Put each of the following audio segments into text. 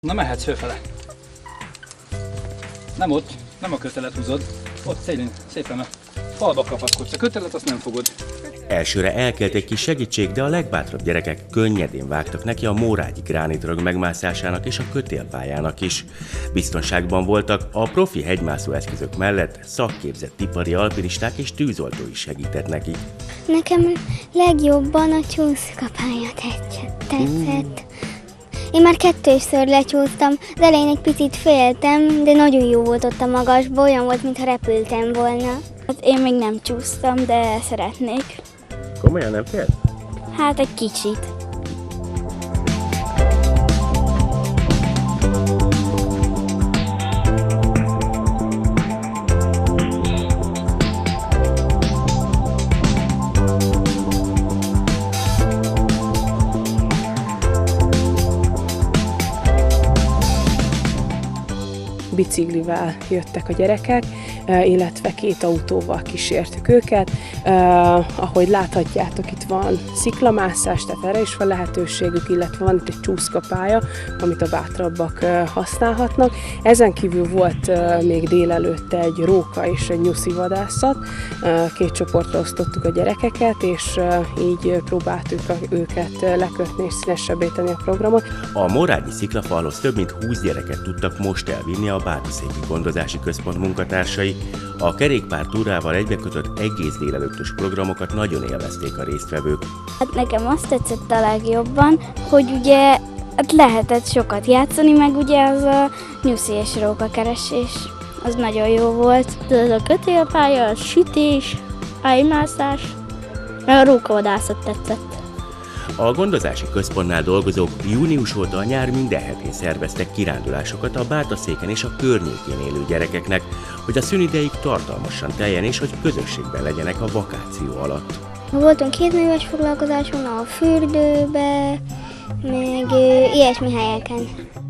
Na, mehetsz fölfele. Nem ott, nem a kötelet húzod. Ott szépen a falba kapaszkodsz. A kötelet azt nem fogod. Elsőre elkelt egy kis segítség, de a legbátrabb gyerekek könnyedén vágtak neki a Mórágyi gránitrög megmászásának és a kötélpályának is. Biztonságban voltak, a profi hegymászó eszközök mellett szakképzett ipari alpinisták és tűzoltó is segített neki. Nekem legjobban a csúszkapálya tetszett. Én már 2-ször lecsúsztam, az elején egy picit féltem, de nagyon jó volt ott a magasban, olyan volt, mintha repültem volna. Hát én még nem csúsztam, de szeretnék. Komolyan nem fél? Hát egy kicsit. Biciklivel jöttek a gyerekek, illetve 2 autóval kísértük őket. Ahogy láthatjátok, itt van sziklamászás, tehát erre is van lehetőségük, illetve van itt egy csúszkapálya, amit a bátrabbak használhatnak. Ezen kívül volt még délelőtt egy róka és egy nyuszi vadászat. 2 csoportra osztottuk a gyerekeket, és így próbáltuk őket lekötni és színesebbé tenni a programot. A Mórágyi sziklafalhoz több mint 20 gyereket tudtak most elvinni a Bátorszéki Gondozási Központ munkatársai. A kerékpártúrával egybekötött egész délelőttös programokat nagyon élvezték a résztvevők. Hát nekem azt tetszett a legjobban, hogy ugye hát lehetett sokat játszani, meg ugye az a nyuszi és rókakeresés, az nagyon jó volt. Ez a kötélpálya, a sütés, ájmászás, meg a rókavadászat tetszett. A gondozási központnál dolgozók június óta a nyár minden hetén szerveztek kirándulásokat a Bátorszéken és a környékén élő gyerekeknek, hogy a szünideig tartalmasan teljen és hogy közösségben legyenek a vakáció alatt. Voltunk kézműves foglalkozáson, a fürdőbe, meg ilyesmi helyeken.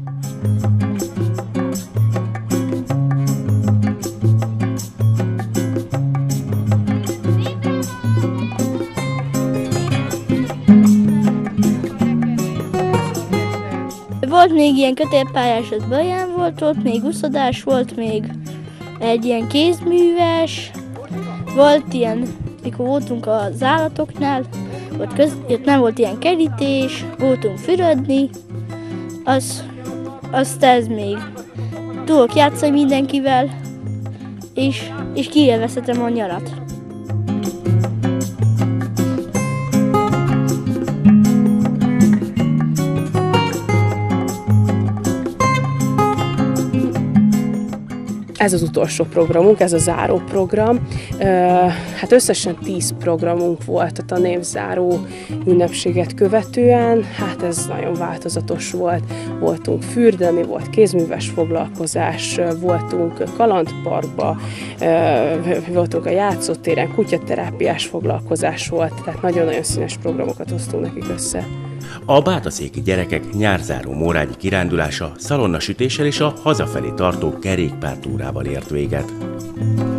Volt még ilyen kötélpályás, az Baján volt, ott még úszodás volt, még egy ilyen kézműves, volt ilyen, mikor voltunk az állatoknál, ott nem volt ilyen kerítés, voltunk fürödni, azt ez még tudok játszani mindenkivel, és kiélvezhetem a nyarat. Ez az utolsó programunk, ez a záró program. Hát összesen 10 programunk volt a tanévzáró ünnepséget követően. Hát ez nagyon változatos volt. Voltunk fürdeni, volt kézműves foglalkozás, voltunk kalandparkba, voltunk a játszótéren, kutyaterápiás foglalkozás volt, tehát nagyon-nagyon színes programokat hoztunk nekik össze. A bátorszéki gyerekek nyárzáró mórágyi kirándulása szalonnasütéssel és a hazafelé tartó kerékpártúrával ért véget.